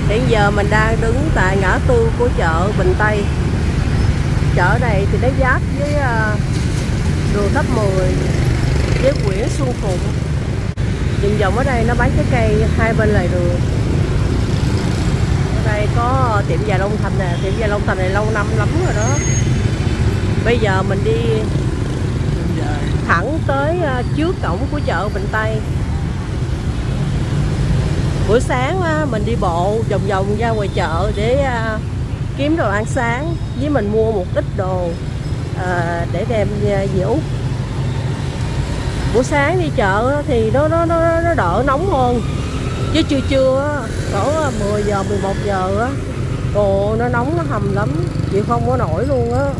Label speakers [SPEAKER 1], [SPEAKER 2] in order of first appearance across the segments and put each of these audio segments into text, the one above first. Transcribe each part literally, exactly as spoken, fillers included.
[SPEAKER 1] Hiện giờ mình đang đứng tại ngã tư của chợ Bình Tây. Chợ này thì nó giáp với uh, đường Tháp Mười với Nguyễn Xuân Phụng. Vòng vòng ở đây nó bán trái cây hai bên lề đường. Ở đây có tiệm Già Long Thành nè, tiệm Già Long Thành này lâu năm lắm rồi đó. Bây giờ mình đi thẳng tới uh, trước cổng của chợ Bình Tây. Buổi sáng uh, mình đi bộ vòng vòng ra ngoài chợ để uh, kiếm đồ ăn sáng, với mình mua một ít đồ uh, để đem về Úc. Buổi sáng đi chợ thì nó nó nó nó đỡ nóng hơn, chứ trưa trưa cỡ mười giờ mười một giờ á, ồ nó nóng nó hầm lắm, chịu không có nổi luôn á.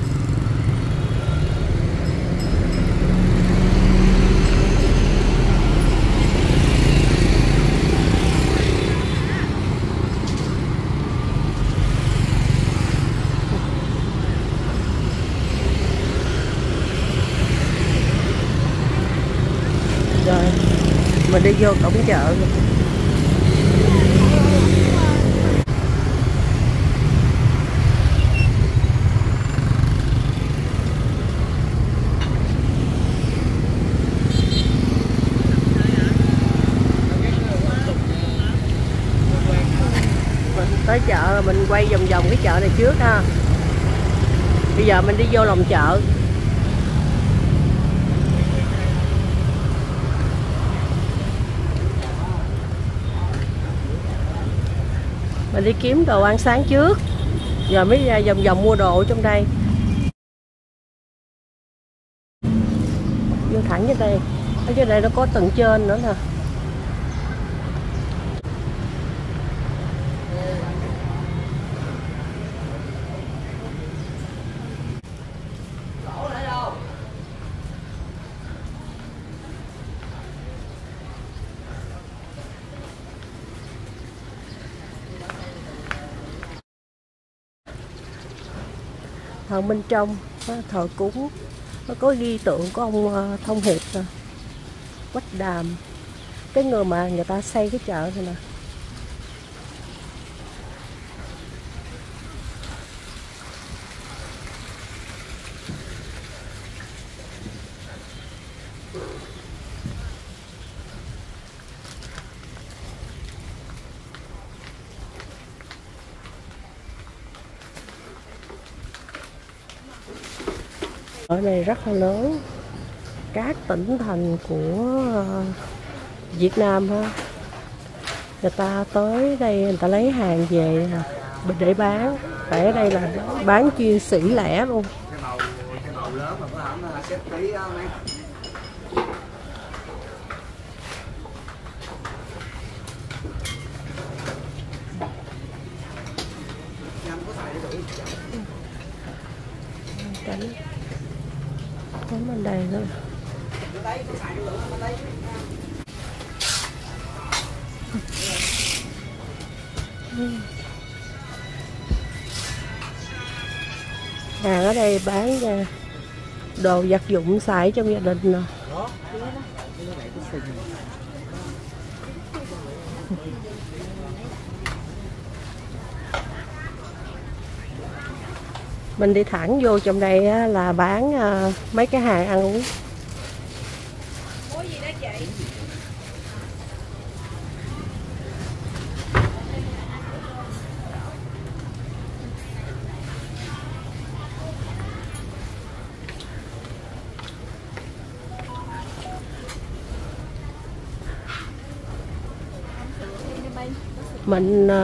[SPEAKER 1] Rồi mình đi vô cổng chợ. Tới chợ mình quay vòng vòng cái chợ này trước ha. Bây giờ mình đi vô lòng chợ. Mình đi kiếm đồ ăn sáng trước, giờ mới ra vòng vòng mua đồ trong đây. Vô thẳng trên đây, ở trên đây nó có tầng trên nữa nè. Ở bên trong thờ cúng nó có ghi tượng của ông Thông Hiệp nè, Quách Đàm, cái người mà người ta xây cái chợ này nè. Ở đây rất là lớn, các tỉnh thành của Việt Nam ha, người ta tới đây người ta lấy hàng về để bán. Tại ở đây là bán chuyên sỉ lẻ luôn. Cảnh cảnh bên đây nữa. Hàng ở đây bán đồ vật dụng xài trong gia đình nè. Mình đi thẳng vô trong đây là bán mấy cái hàng ăn uống. Mình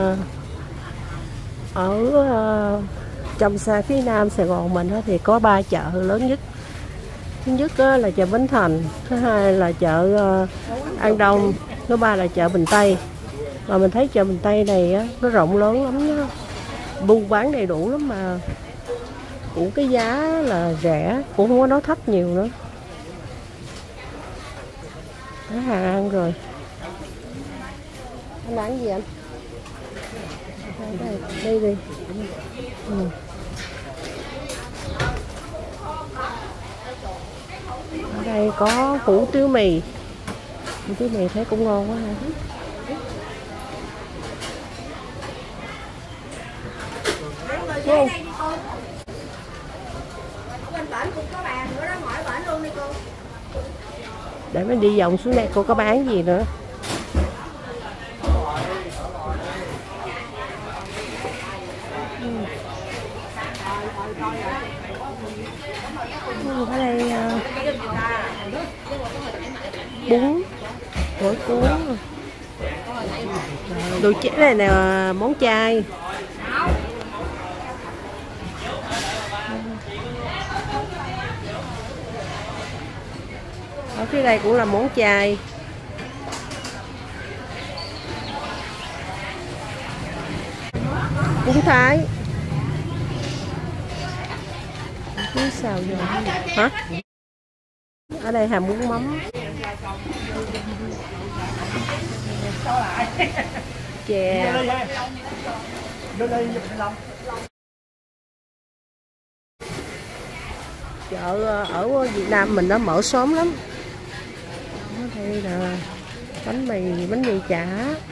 [SPEAKER 1] ở trong xa phía Nam Sài Gòn mình thì có ba chợ lớn nhất. Thứ nhất là chợ Bến Thành, thứ hai là chợ An Đông, thứ ba là chợ Bình Tây. Mà mình thấy chợ Bình Tây này nó rộng lớn lắm đó, buôn bán đầy đủ lắm, mà cũng cái giá là rẻ, cũng không có nói thấp nhiều nữa. Thấy hàng ăn rồi. Anh ăn gì anh? Đây, đây đi. Ừ. Ở đây có hủ tiếu mì. Hủ tiếu mì thấy cũng ngon quá ha. luôn. Để mình đi vòng xuống đây cô có bán gì nữa. Ừ, ở đây uh, bún, gỏi cuốn, đồ chế này là món chay. Ở phía đây cũng là món chay. Bún Thái. Bún xào dầu. Hả? Ở đây hàm bún mắm. Chè. Chợ ở Việt Nam mình nó mở sớm lắm. Đây là bánh mì, bánh mì chả.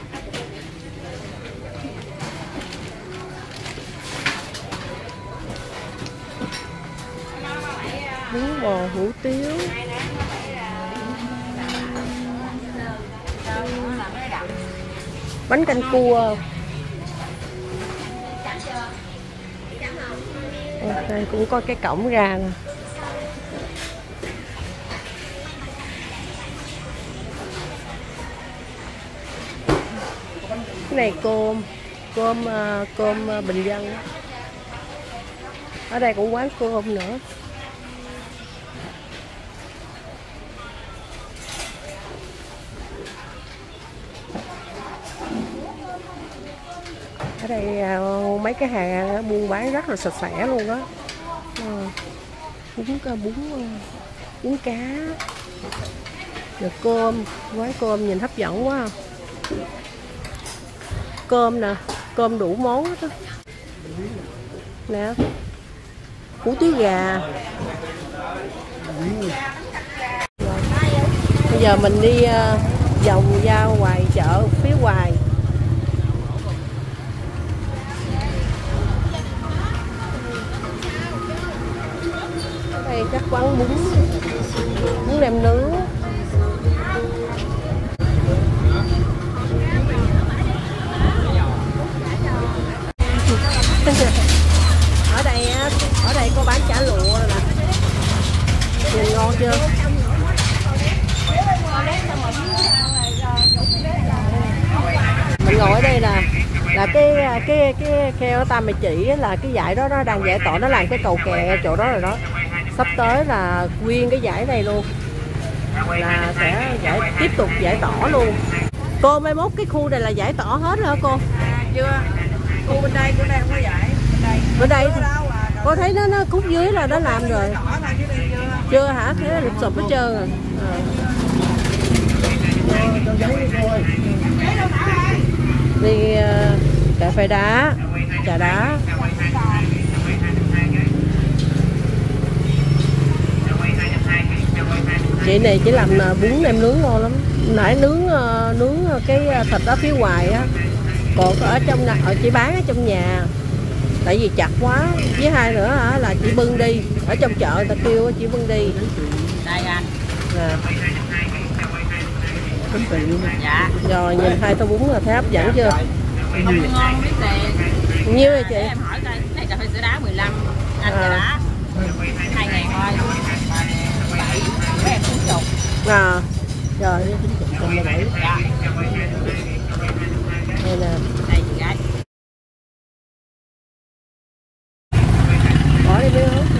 [SPEAKER 1] Bún bò hủ tiếu. Bánh canh cua. Đây cũng có cái cổng ra nè. Cái này cơm, cơm cơm bình dân. Ở đây cũng quán cơm nữa. Ở đây mấy cái hàng buôn bán rất là sạch sẽ luôn đó. Bún bún bún cá, rồi cơm, quán cơm nhìn hấp dẫn quá. Cơm nè, cơm đủ món đó. Nè, hủ tiếu gà. Bây giờ mình đi uh, vòng ra ngoài chợ phía ngoài. Đây các quán bún, bún nem nướng. Ở đây ở đây có bán chả lụa rồi nè. Nhìn ngon chưa? Mình ngồi ở đây là là cái cái cái keo ta mày chỉ là cái dải đó nó đang giải tỏa, nó làm cái cầu kè chỗ đó rồi đó. Sắp tới là nguyên cái dải này luôn là sẽ giải tiếp tục giải tỏa luôn. Cô mai mốt cái khu này là giải tỏa hết rồi hả cô?
[SPEAKER 2] À, chưa. Khu bên đây bên đây không có giải.
[SPEAKER 1] Bên đây cô thấy nó nó khúc dưới là nó làm rồi. Chưa hả? Thế là lụp sụp hết trơn rồi. À. Đi uh, cà phê đá, trà đá. Chị này chỉ làm bún nem nướng ngon lắm. Nãy nướng uh, nướng cái thịt ở phía ngoài á. Còn ở trong ở chị bán ở trong nhà. Tại vì chặt quá. Với hai nữa hả là chị bưng đi. Ở trong chợ người ta kêu chị bưng đi.
[SPEAKER 2] Đây anh.
[SPEAKER 1] À.
[SPEAKER 2] Dạ.
[SPEAKER 1] Rồi nhìn hai tô bún là thấy hấp dẫn chưa?
[SPEAKER 2] Không ngon biết tiền.
[SPEAKER 1] Nhiêu vậy chị?
[SPEAKER 2] Em hỏi coi, này cà phê sữa đá mười lăm, anh à. Trà đá hai ngàn thôi. bảy, của em chín chục.
[SPEAKER 1] À. Rồi.
[SPEAKER 2] Dạ.
[SPEAKER 1] Đây nè.
[SPEAKER 2] Đây chị gái.
[SPEAKER 1] Bỏ đi biết không?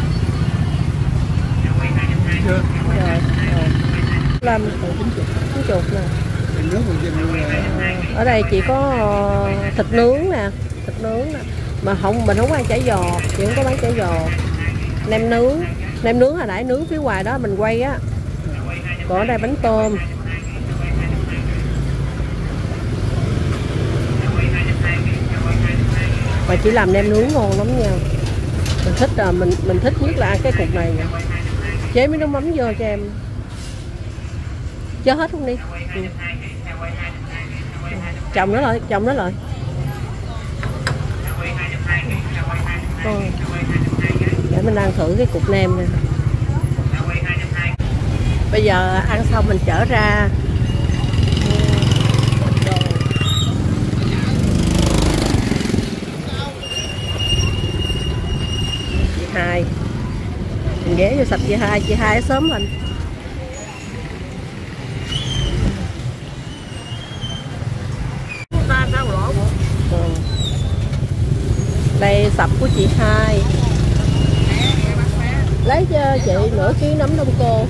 [SPEAKER 3] Chưa.
[SPEAKER 1] Rồi. Rồi. Làm chín chục nè. Ở đây chỉ có thịt nướng nè, thịt nướng nè. Mà không mình không ăn chả giò, chỉ không có bán chả giò. Nem nướng, nem nướng hồi nãy nướng phía ngoài đó mình quay á. Còn ở đây bánh tôm. Mà chỉ làm nem nướng ngon lắm nha. Mình thích là mình mình thích nhất là ăn cái cục này nè. Chế mấy nước mắm vô cho em. Chớ hết luôn đi. Ừ. Chồng nó lại, chồng nó lại. Ừ. Để mình ăn thử cái cục nem này. Bây giờ ăn xong mình trở ra chị Hai, mình ghé vô sạch chị Hai, chị Hai sớm mình. Ừ. Đây sập của chị Hai, lấy cho chị nửa ký nấm đông cô.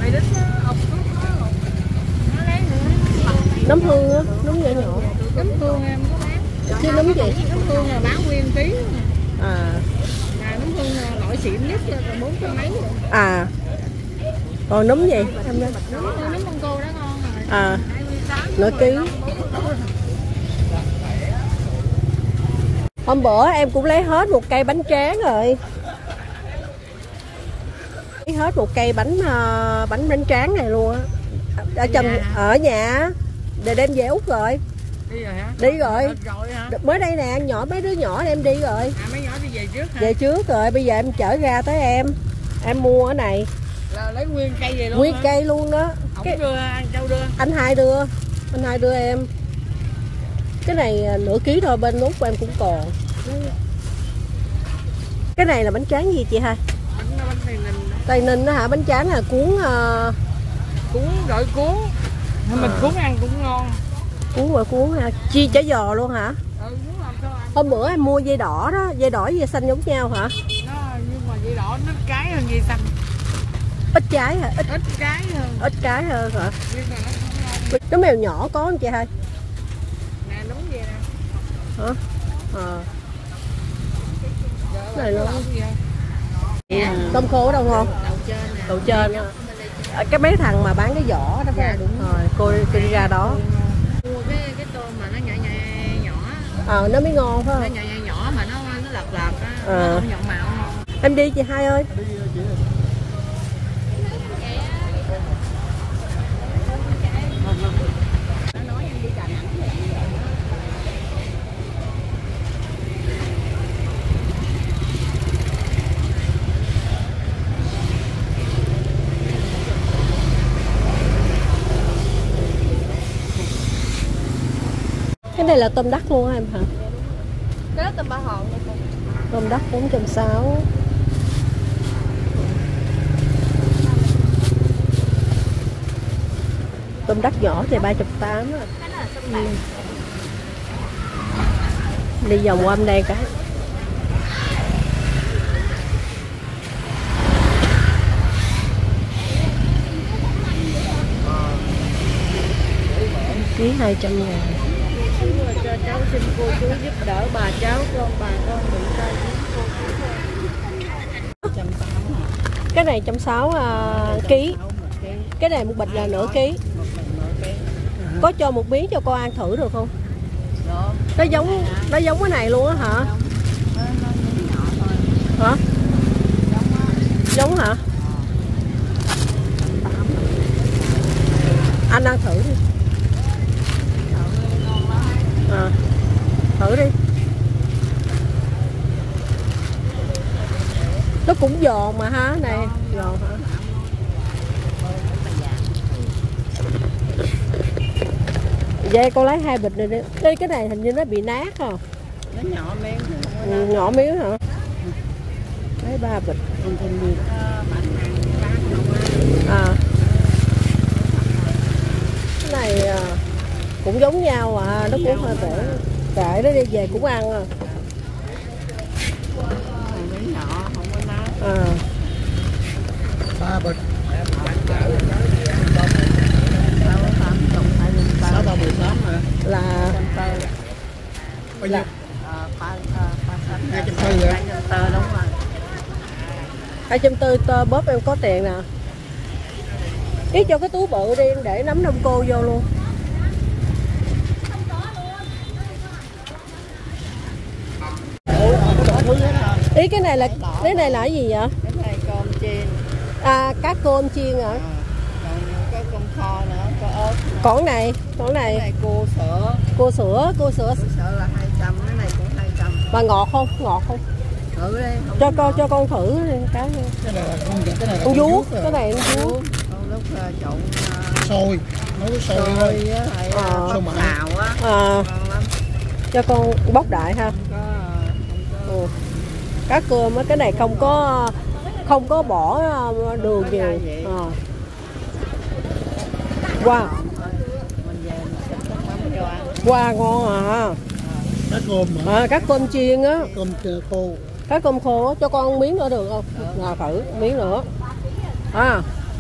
[SPEAKER 1] Nấm hương á, nấm nhỏ nhỏ.
[SPEAKER 2] Nấm hương em có bán.
[SPEAKER 1] Chứ nấm gì?
[SPEAKER 2] Nấm hương là bán nguyên ký.
[SPEAKER 1] À.
[SPEAKER 2] Mà nấm hương loại xịn nhất là bốn trăm mấy rồi.
[SPEAKER 1] À. Còn nấm gì? Em
[SPEAKER 2] nấm, nấm đông cô đó ngon rồi.
[SPEAKER 1] À. Nửa ký. Hôm bữa em cũng lấy hết một cây bánh tráng rồi. Lấy hết một cây bánh uh, bánh bánh tráng này luôn á. Ở trong ở nhà để đem về Úc rồi.
[SPEAKER 2] Đi rồi hả?
[SPEAKER 1] Đi rồi.
[SPEAKER 2] Rồi hả?
[SPEAKER 1] Mới đây nè, nhỏ mấy đứa nhỏ em đi rồi.
[SPEAKER 2] À mấy nhỏ đi về trước hả?
[SPEAKER 1] Về trước rồi, bây giờ em chở ra tới em. Em mua ở này.
[SPEAKER 2] Là lấy nguyên cây về luôn.
[SPEAKER 1] Nguyên
[SPEAKER 2] hả?
[SPEAKER 1] cây luôn đó.
[SPEAKER 2] Không
[SPEAKER 1] Cái...
[SPEAKER 2] đưa anh Châu đưa.
[SPEAKER 1] Anh Hai đưa. Anh Hai đưa em. Cái này nửa ký thôi, bên Úc của em cũng còn. Cái này là bánh tráng gì chị Hai?
[SPEAKER 2] Bánh, bánh Tây Ninh.
[SPEAKER 1] Tây Ninh đó hả? Bánh tráng là cuốn uh...
[SPEAKER 2] cuốn gỏi cuốn. À. Mình cuốn ăn cũng ngon.
[SPEAKER 1] Cuốn rồi cuốn ha. Chi chả giò luôn hả?
[SPEAKER 2] Ừ, cuốn làm sao ăn.
[SPEAKER 1] Hôm bữa em mua dây đỏ đó, dây đỏ với dây xanh giống nhau hả?
[SPEAKER 2] Nó nhưng mà dây đỏ nó trái hơn dây xanh.
[SPEAKER 1] Ít trái hả? Ít,
[SPEAKER 2] ít trái hơn.
[SPEAKER 1] Ít trái hơn hả?
[SPEAKER 2] Nhưng mà nó không ngon.
[SPEAKER 1] Nó mèo nhỏ có không chị Hai?
[SPEAKER 2] Nè đúng vậy nè.
[SPEAKER 1] Hả? Ờ.
[SPEAKER 2] À. Này luôn.
[SPEAKER 1] À. Tôm khô ở đâu ngon?
[SPEAKER 2] Đầu trên nè.
[SPEAKER 1] Đầu trên. Cái mấy thằng mà bán cái vỏ đó phải
[SPEAKER 2] dạ,
[SPEAKER 1] đúng rồi. Cô, cô đi ra đó.
[SPEAKER 2] Mua cái cái tôm mà nó nhỏ nhỏ nhỏ.
[SPEAKER 1] Ờ, nó mới ngon phải không?
[SPEAKER 2] Nó nhỏ nhỏ nhỏ mà nó nó lợp lợp á,
[SPEAKER 1] à.
[SPEAKER 2] Nó không nhọn màu ngon.
[SPEAKER 1] Em đi chị Hai ơi. Cái này là tôm đất luôn hả em hả?
[SPEAKER 2] Cái đó tôm ba hòn luôn.
[SPEAKER 1] Tôm đất bốn trăm sáu mươi. Tôm đất nhỏ thì ba trăm tám mươi.
[SPEAKER 2] Cái đó là tôm bạc.
[SPEAKER 1] Ừ. Đi vòng qua bên đây cái. Ký hai trăm ngàn.
[SPEAKER 2] Cho cháu xin cô chú giúp đỡ bà cháu con bà con bị tai biến.
[SPEAKER 1] Cái này một trăm sáu mươi uh, ký. Cái này một bịch là nửa ký. Có cho một miếng cho con ăn thử được không? Nó giống nó giống cái này luôn á hả? Hả? Giống hả? Anh ăn thử đi. À, thử đi. Nó cũng giòn mà ha, này giòn hả? Vậy con lấy hai bịch này đi. Đây cái này hình như nó bị nát à.
[SPEAKER 2] Nó nhỏ miếng.
[SPEAKER 1] Ừ, nhỏ miếng hả? Lấy ba bịch. À. Cái này à, cũng giống nhau à, nó cũng hơi bể. Kệ nó đi về cũng ăn à.
[SPEAKER 2] Miếng nhỏ không có nát.
[SPEAKER 1] À.
[SPEAKER 3] Ba bịch.
[SPEAKER 2] Sáu ba mười tám hả?
[SPEAKER 1] Là
[SPEAKER 3] Bao nhiêu?
[SPEAKER 2] Hai trăm
[SPEAKER 3] tư hả?
[SPEAKER 2] tơ đúng rồi.
[SPEAKER 1] hai trăm tư tơ bóp em có tiền nè. Ý cho cái túi bự đi để nấm đông cô vô luôn. Ý cái này là cái này là cái gì vậy?
[SPEAKER 2] Cái này cơm chiên.
[SPEAKER 1] À, cá cơm chiên hả?
[SPEAKER 2] À, còn có cơm kho nữa, có ớt.
[SPEAKER 1] Còn này, còn này.
[SPEAKER 2] Cái này cua sữa.
[SPEAKER 1] Cua sữa, cua sữa.
[SPEAKER 2] Cua sữa là hai trăm, cái này cũng hai trăm.
[SPEAKER 1] Mà ngọt không? Ngọt không?
[SPEAKER 2] Thử đi.
[SPEAKER 1] Cho con cho con thử đi cái.
[SPEAKER 3] Cái này là con cái này là
[SPEAKER 1] Con vuốt,
[SPEAKER 3] à.
[SPEAKER 1] cái này con vuốt.
[SPEAKER 2] Con lúc uh, trộn uh,
[SPEAKER 3] Xôi, nấu xôi
[SPEAKER 2] xôi
[SPEAKER 3] thôi.
[SPEAKER 2] á, hay
[SPEAKER 1] Ờ.
[SPEAKER 2] bóc xào á.
[SPEAKER 1] À,
[SPEAKER 2] Ngon lắm.
[SPEAKER 1] cho con bóc đại ha.
[SPEAKER 2] Có, uh,
[SPEAKER 1] Ừ. Cá cơm á, cái này không có không có bỏ đường nhiều. À. Wow,
[SPEAKER 2] mình về mình sẽ cắt mắm cho ăn.
[SPEAKER 1] wow ngon à.
[SPEAKER 3] Cá cơm mà.
[SPEAKER 1] À, cá cơm chiên á,
[SPEAKER 3] Cơm khô.
[SPEAKER 1] cá cơm khô á, cho con miếng nữa được không? Nào thử miếng nữa. À,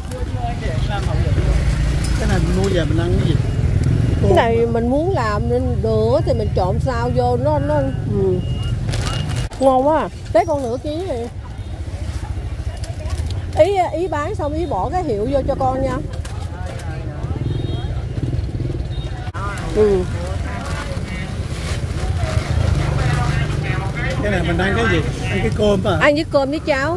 [SPEAKER 3] Cái này mình mua về mình ăn cái gì?
[SPEAKER 1] cái
[SPEAKER 3] Tôm
[SPEAKER 1] này
[SPEAKER 3] mà.
[SPEAKER 1] mình muốn làm nên được thì mình trộn sao vô nó nó ừ. Ngon quá. À. Lấy con nửa ký đi. Ý ý bán xong ý bỏ cái hiệu vô cho con nha. Ừ.
[SPEAKER 3] Cái này mình ăn cái gì? Ăn cái cơm à?
[SPEAKER 1] Ăn với cơm với cháo.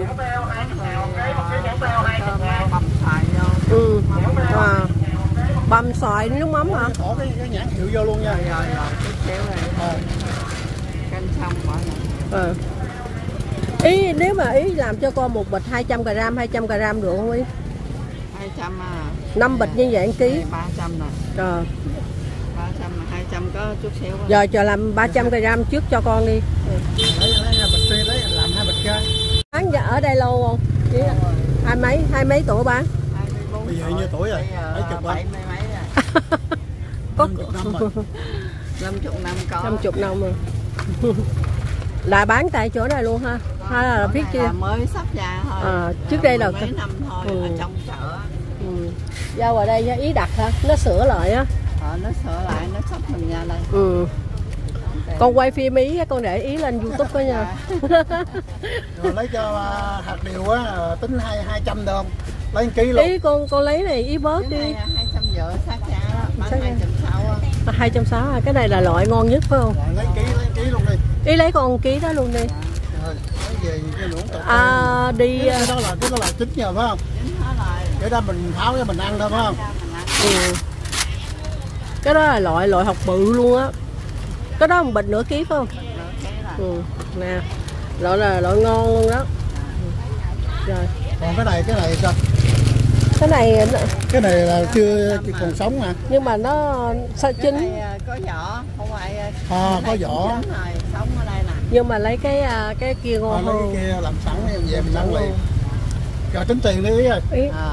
[SPEAKER 2] Băm xoài vô.
[SPEAKER 1] Ừ. À. Băm xoài nước mắm hả?
[SPEAKER 3] Bỏ cái, cái nhãn hiệu vô luôn nha.
[SPEAKER 2] Rồi rồi rồi, chút xíu này.
[SPEAKER 3] Ờ.
[SPEAKER 2] Canh xong bỏ vô.
[SPEAKER 1] Ờ. Ý nếu mà ý làm cho con một bịch hai trăm gram, hai trăm gram được không ý?
[SPEAKER 2] hai trăm à.
[SPEAKER 1] năm bịch như vậy ăn ký.
[SPEAKER 2] ba trăm rồi.
[SPEAKER 1] Rồi.
[SPEAKER 2] ba trăm mà hai trăm có chút xíu. Đó.
[SPEAKER 1] Giờ chờ làm ba trăm gram trước cho con đi. Ừ.
[SPEAKER 3] Lấy, lấy hai bịch đi, lấy làm hai bịch ra.
[SPEAKER 1] Bán giờ ở đây lâu không? Ý là hai mấy hai mấy tuổi bán?
[SPEAKER 2] hai mươi bốn
[SPEAKER 3] Bây giờ nhiêu tuổi rồi? Mấy chục ba.
[SPEAKER 2] bảy mươi mấy rồi.
[SPEAKER 1] Có
[SPEAKER 3] năm chục năm rồi.
[SPEAKER 2] năm chục năm có.
[SPEAKER 1] năm chục năm rồi. Là bán tại chỗ này luôn ha? Hay là biết chưa?
[SPEAKER 2] Mới sắp ra thôi.
[SPEAKER 1] À, trước đây là
[SPEAKER 2] mấy năm thôi
[SPEAKER 1] ừ.
[SPEAKER 2] ở trong chợ.
[SPEAKER 1] Ừ. Giao ở đây ý đặt hả? Nó sửa lại á.
[SPEAKER 2] Ờ, nó sửa lại nó sắp mình ra đây.
[SPEAKER 1] Ừ. Con quay phim ý con để ý lên YouTube đó nha.
[SPEAKER 3] Rồi lấy cho uh, hạt điều á tính hai hai trăm được không? Lấy một ký luôn.
[SPEAKER 1] Ý con con lấy này ý bớt đi.
[SPEAKER 2] hai trăm rưỡi sát giá đó, bán hai trăm sáu á.
[SPEAKER 1] hai trăm sáu mươi, cái này là loại ngon nhất phải không?
[SPEAKER 3] Rồi lấy ký lấy ký luôn đi.
[SPEAKER 1] Ý lấy con ký đó luôn đi.
[SPEAKER 3] Rồi lấy về cái luống cà phê.
[SPEAKER 1] À đi
[SPEAKER 3] Cái đó là cái đó là chín giờ phải không?
[SPEAKER 2] Chính hết rồi.
[SPEAKER 3] Cái đó mình tháo cho mình ăn thôi phải không?
[SPEAKER 1] ừ. Cái đó là loại loại học bự luôn á. Cái đó một bịch nửa ký phải không? Ừ. Nè. Loại là loại ngon luôn đó. Rồi.
[SPEAKER 3] Còn cái này cái này sao?
[SPEAKER 1] Cái này
[SPEAKER 3] Cái này là chưa còn sống mà.
[SPEAKER 1] nhưng mà nó sao
[SPEAKER 2] Cái
[SPEAKER 1] chín.
[SPEAKER 2] này có vỏ, không phải.
[SPEAKER 3] À, có vỏ.
[SPEAKER 2] Rồi, sống ở đây nè.
[SPEAKER 1] Nhưng mà lấy cái cái kia
[SPEAKER 3] À,
[SPEAKER 1] ngon
[SPEAKER 3] lấy
[SPEAKER 1] hơn.
[SPEAKER 3] cái kia làm sẵn em về mình ăn liền. Rồi tính tiền đi ý ơi.
[SPEAKER 1] Ý.
[SPEAKER 2] À.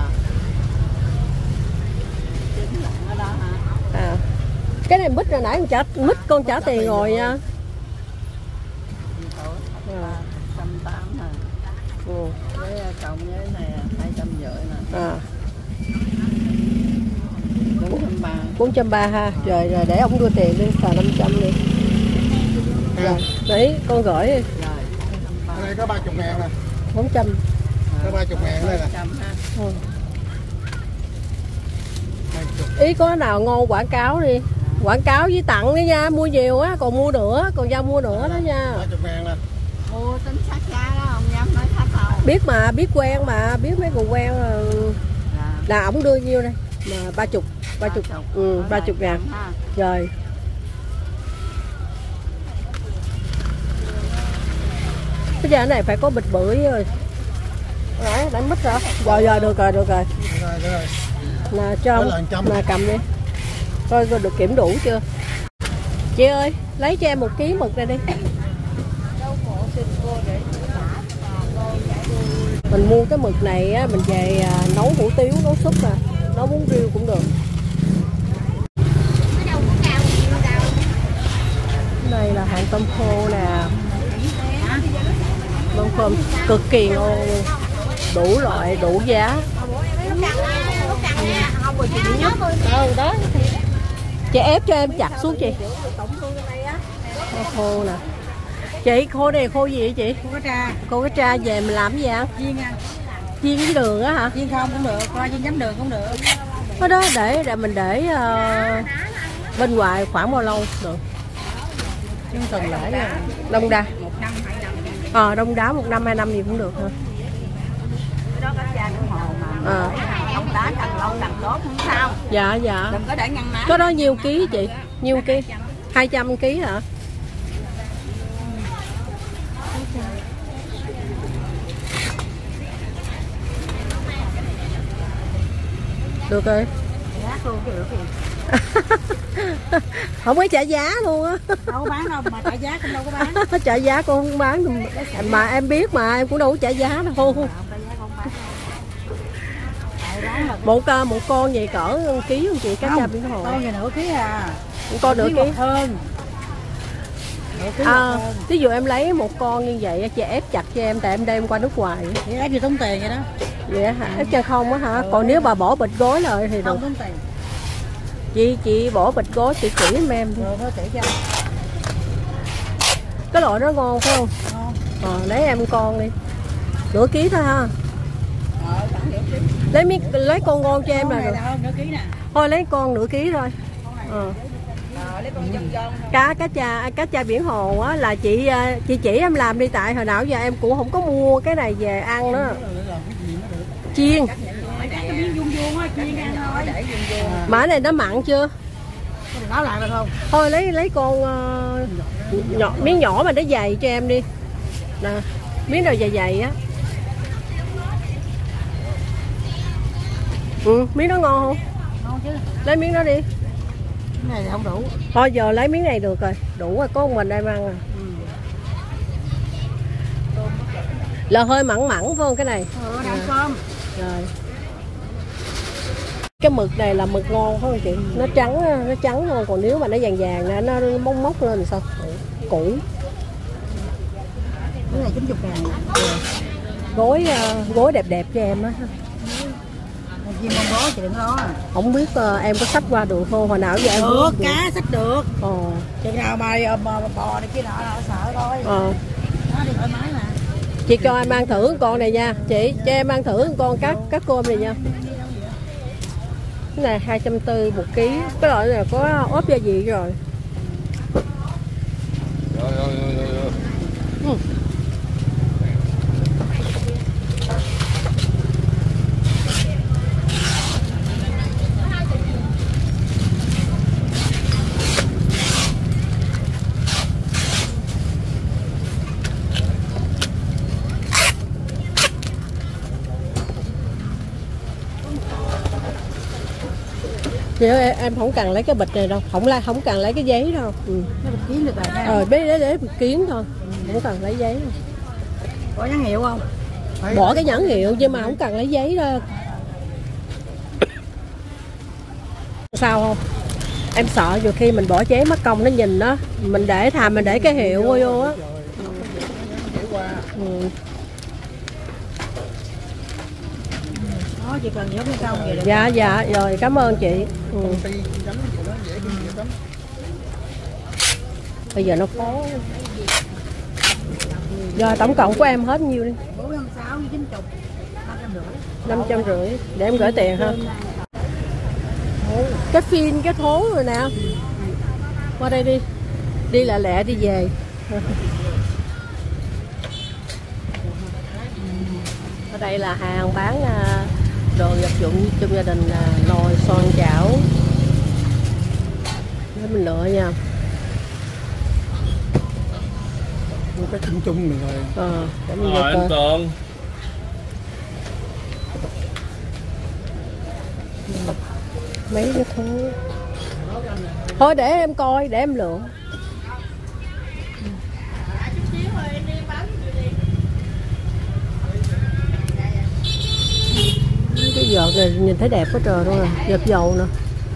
[SPEAKER 2] Chính lận ở đó hả?
[SPEAKER 1] À. Cái này mít rồi nãy con trả mít con trả tiền rồi nha. À.
[SPEAKER 2] trăm tám nè.
[SPEAKER 1] Ừ.
[SPEAKER 2] Với cộng với này hai trăm rưỡi nè.
[SPEAKER 1] À.
[SPEAKER 2] bốn trăm ba.
[SPEAKER 1] bốn trăm ba mươi ha. Rồi rồi để ông đưa tiền đi, xài năm trăm đi. Rồi, đấy con gửi đi.
[SPEAKER 2] Rồi.
[SPEAKER 3] Ở đây có ba mươi ngàn nè.
[SPEAKER 1] bốn trăm.
[SPEAKER 3] Có ba mươi ngàn đây nè.
[SPEAKER 2] trăm ha.
[SPEAKER 1] Ừ. Ý có nào ngon quảng cáo đi. Quảng cáo với tặng đi nha, mua nhiều á, còn mua nữa, còn giao mua nữa đó nha.
[SPEAKER 3] ba mươi ngàn nè.
[SPEAKER 2] Mua tính sát giá đó, không dám nói thách đâu.
[SPEAKER 1] Biết mà, biết quen mà, biết mấy người quen là,
[SPEAKER 2] Dạ.
[SPEAKER 1] là ổng đưa nhiêu đây? Mà ba chục, ba chục, ừ, ba chục ngàn.
[SPEAKER 2] Ha.
[SPEAKER 1] Rồi. Bây giờ cái này phải có bịch bưởi rồi. Đấy, đánh mít rồi. Rồi rồi được rồi, được rồi.
[SPEAKER 3] Rồi rồi.
[SPEAKER 1] Là cho
[SPEAKER 3] Đó là một trăm.
[SPEAKER 1] là cầm đi. Coi coi được kiểm đủ chưa. Chị ơi, lấy cho em một ký mực ra đi. Mình mua cái mực này á, mình về à, nấu hủ tiếu, nấu súp nè, nấu bún riêu cũng được. Cái này là hàng tôm khô nè. Tôm khô cực kỳ ngon luôn. Đủ loại, đủ giá. Ừ đó. Chị ép cho em chặt xuống chị. Nó khô nè. Chị khô này khô gì vậy chị?
[SPEAKER 2] Khô cá tra.
[SPEAKER 1] Khô cá tra về mình làm gì ăn?
[SPEAKER 2] Chiên ăn.
[SPEAKER 1] Chiên với đường á hả?
[SPEAKER 2] Chiên không cũng được, coi chiên chấm đường cũng được.
[SPEAKER 1] Cái đó để để mình để uh, bên ngoài khoảng bao lâu được?
[SPEAKER 2] Nhưng tuần lễ là
[SPEAKER 1] Đông đá.
[SPEAKER 2] một năm hai năm.
[SPEAKER 1] Ờ đông đá một năm hai năm gì cũng được ha.
[SPEAKER 2] Cái đó cá tra của hồ mà.
[SPEAKER 1] À.
[SPEAKER 2] Đông đá càng lâu càng tốt không sao.
[SPEAKER 1] Dạ dạ.
[SPEAKER 2] Đừng có để ngăn ná.
[SPEAKER 1] Cái đó nhiêu ký chị? Nhiêu ký? hai trăm ký hả? Được rồi.
[SPEAKER 2] Giá luôn chứ được gì.
[SPEAKER 1] Không có trả giá luôn á.
[SPEAKER 2] Đâu có bán đâu, mà trả giá cũng đâu có bán.
[SPEAKER 1] Trả giá con không bán. Mà em biết mà em cũng đâu có trả giá đâu.
[SPEAKER 2] Không, trả giá không bán đâu.
[SPEAKER 1] Một một con vậy cỡ ký không chị? Cá cha biển hồ.
[SPEAKER 2] Con này nửa ký à.
[SPEAKER 1] Một con nửa ký
[SPEAKER 2] hơn.
[SPEAKER 1] À, ví dụ em lấy một con như vậy chị ép chặt cho em, tại em đem qua nước ngoài.
[SPEAKER 2] Thì ép gì tốn tiền vậy đó.
[SPEAKER 1] Vậy hả? Ép chân không á hả? Ừ. Còn nếu bà bỏ bịch gối lại thì
[SPEAKER 2] không tốn tiền.
[SPEAKER 1] Chị chị bỏ bịch gối chị chỉ em em.
[SPEAKER 2] Rồi thôi chỉ cho.
[SPEAKER 1] Cái loại đó ngon phải không?
[SPEAKER 2] Ngon.
[SPEAKER 1] Ờ, lấy em con đi. Nửa ký thôi ha.
[SPEAKER 2] Ờ, khoảng nửa ký.
[SPEAKER 1] Lấy miếng lấy con ngon cho em là được.
[SPEAKER 2] Hơn nửa ký nè.
[SPEAKER 1] Thôi lấy con nửa ký thôi. Ờ.
[SPEAKER 2] Lấy con dông dông
[SPEAKER 1] cá cá cha cá cha biển hồ á là chị chị chỉ em làm đi, tại hồi nào giờ em cũng không có mua cái này về ăn đó. Chiên mà cái này nó mặn chưa?
[SPEAKER 2] Nấu lại được không?
[SPEAKER 1] Thôi lấy lấy con uh, nhỏ miếng nhỏ mà nó dày cho em đi nè, miếng nào dày dày á. Ừ, miếng đó ngon không?
[SPEAKER 2] Ngon chứ.
[SPEAKER 1] Lấy miếng đó đi.
[SPEAKER 2] Cái này thì không đủ.
[SPEAKER 1] Thôi giờ lấy miếng này được rồi, đủ rồi, có mình em ăn à. Ừ. Là hơi mặn mặn phải không cái này?
[SPEAKER 2] Ừ, đang cơm.
[SPEAKER 1] Rồi. Cái mực này là mực ngon phải không chị? Nó trắng, nó trắng ngon, còn nếu mà nó vàng vàng nè, nó mốc mốc lên sao? Cũ.
[SPEAKER 2] Cái này chín mươi ngàn.
[SPEAKER 1] Gối gối đẹp đẹp cho em á.
[SPEAKER 2] Chim con bó chị đừng lo.
[SPEAKER 1] Không biết uh, em có xách qua được không? Hồi nào giờ em
[SPEAKER 2] được, cá xách được.
[SPEAKER 1] Ờ.
[SPEAKER 2] Chừng nào mà, mà, mà bò này kia nọ là sợ thôi.
[SPEAKER 1] Ờ.
[SPEAKER 2] Nó đi thoải mái mà.
[SPEAKER 1] Chị cho em ăn thử con này nha. Chị cho em ăn thử con cá cá cơm này nha. Cái này hai trăm tư một ký. Cái loại này có ốp gia vị rồi.
[SPEAKER 4] Rồi rồi rồi rồi.
[SPEAKER 1] Ừ. Chị ơi, em không cần lấy cái bịch này đâu, không la không cần lấy cái giấy đâu. Ừ.
[SPEAKER 2] Nó bịch kiến được rồi.
[SPEAKER 1] Ờ, bé để để bịch kiến thôi, không cần lấy giấy đâu.
[SPEAKER 2] Có nhãn hiệu không?
[SPEAKER 1] Bỏ cái nhãn hiệu nhưng mà không cần lấy giấy đâu. Sao không? Em sợ nhiều khi mình bỏ giấy mất công nó nhìn đó, mình để thà mình để cái hiệu vô vô á. Ừ.
[SPEAKER 2] Đó, chỉ cần nhớ cái công vậy được.
[SPEAKER 1] Dạ dạ rồi, cảm ơn chị. Ừ. Bây giờ nó khó. Rồi tổng cộng của em hết nhiêu đi?
[SPEAKER 2] bốn trăm sáu mươi, chín mươi,
[SPEAKER 1] năm trăm rưỡi. Để em gửi tiền ha. Cái phim cái thố rồi nè. Qua đây đi. Đi lẹ lẹ đi về. Ở đây là hàng bán đồ vật dụng trong gia đình, là nồi son chảo. Để mình lựa nha.
[SPEAKER 3] Một cái chung chung này rồi.
[SPEAKER 1] Ờ, để mình
[SPEAKER 4] Rồi anh Tường.
[SPEAKER 1] Mấy cái thứ. Thôi để em coi, để em lựa. Cái giọt này nhìn thấy đẹp quá trời luôn rồi, giọt dầu nè.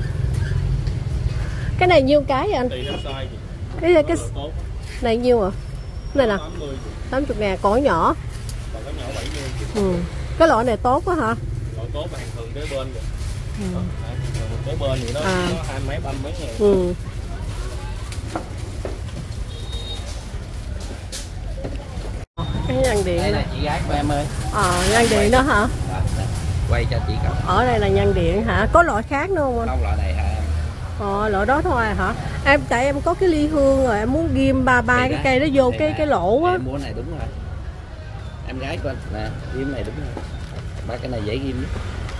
[SPEAKER 1] Cái này nhiêu cái vậy anh? Cái cái, cái này nhiêu à? Cái này nè, tám mươi ngàn, cỏ nhỏ. Ừ. Cái loại này tốt quá hả?
[SPEAKER 4] Loại tốt mà hàng thường kế bên kìa. Ừ. Kế bên thì nó
[SPEAKER 1] à.
[SPEAKER 4] có hai mấy, ba mấy ngàn.
[SPEAKER 1] Ừ. Cái nhang điện
[SPEAKER 5] đây là chị gái của em ơi.
[SPEAKER 1] Ờ, à, nhang điện đó hả?
[SPEAKER 5] Quay cho chị coi.
[SPEAKER 1] Ở đây là nhang điện hả? Có loại khác nữa không anh?
[SPEAKER 5] Không, loại này hả em?
[SPEAKER 1] Ờ, loại đó thôi hả? Em tại em có cái ly hương rồi, em muốn ghim ba ba cái cây nó vô cái cái lỗ á.
[SPEAKER 5] Em mua này đúng rồi. Em gái của anh nè, ghim này đúng rồi. Ba cái này dễ ghim nhất.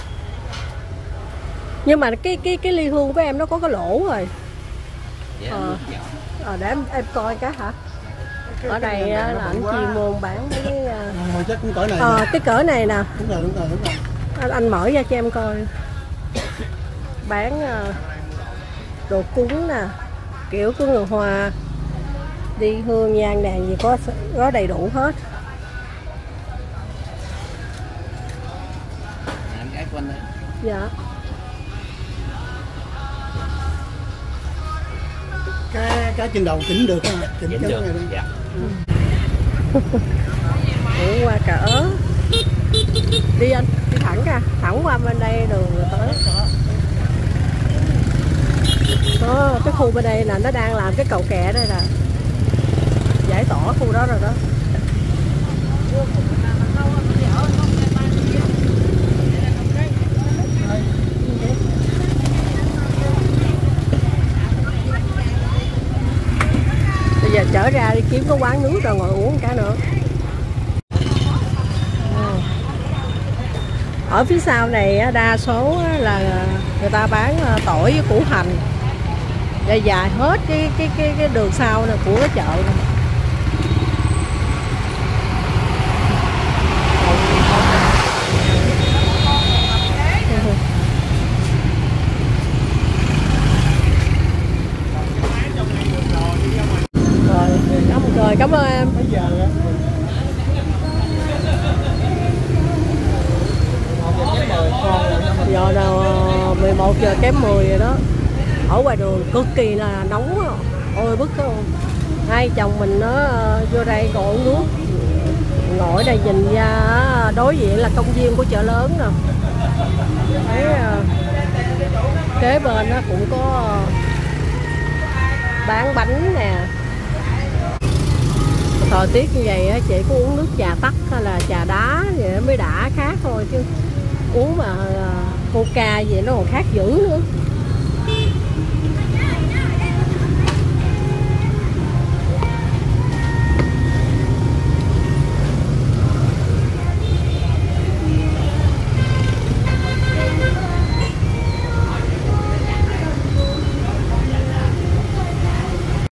[SPEAKER 1] Nhưng mà cái cái cái ly hương của em nó có cái lỗ rồi.
[SPEAKER 5] Dạ,
[SPEAKER 1] Ờ.
[SPEAKER 5] nhỏ.
[SPEAKER 1] Ờ, để em em coi cái hả? Ở đây á, là anh chuyên môn bán cái
[SPEAKER 3] Hồi chắc cũng cỡ này.
[SPEAKER 1] Ờ, cái cỡ này nè.
[SPEAKER 3] Đúng rồi, đúng rồi, đúng rồi.
[SPEAKER 1] Anh, anh mở ra cho em coi. bán uh, đồ cúng nè, kiểu của người Hoa, đi hương nhang đèn gì có có đầy đủ hết.
[SPEAKER 5] Em gái của anh đấy.
[SPEAKER 1] Dạ.
[SPEAKER 3] Cái cái trên đầu chỉnh được không? Chỉnh
[SPEAKER 5] Chỉnh
[SPEAKER 3] cái
[SPEAKER 5] được.
[SPEAKER 3] này đi.
[SPEAKER 5] Dạ.
[SPEAKER 1] Ủa qua cà ớ. Đi anh, đi thẳng ra, thẳng qua bên đây đường rồi tới. Đó, cái khu bên đây là nó đang làm cái cầu kè đây nè. Giải tỏa khu đó rồi đó. Bây giờ trở ra đi kiếm cái quán nước rồi ngồi uống cái nữa. Ở phía sau này đa số là người ta bán tỏi với củ hành. Dài dài hết cái cái cái cái đường sau này của cái chợ này. Rồi, cảm ơn, rồi, cảm ơn em.
[SPEAKER 3] Bây giờ á,
[SPEAKER 1] Giờ nào mười một giờ kém mười rồi đó. Ở ngoài đường cực kỳ là nóng đó. Ôi bức không. Hai chồng mình nó vô đây ngồi uống nước. Ngồi đây nhìn ra đối diện là công viên của chợ lớn nè. Thấy kế bên nó cũng có bán bánh nè. Thời tiết như vậy á, chị có uống nước trà tắc hay là trà đá vậy mới đã khác thôi chứ uống mà coca vậy nó còn khác dữ nữa.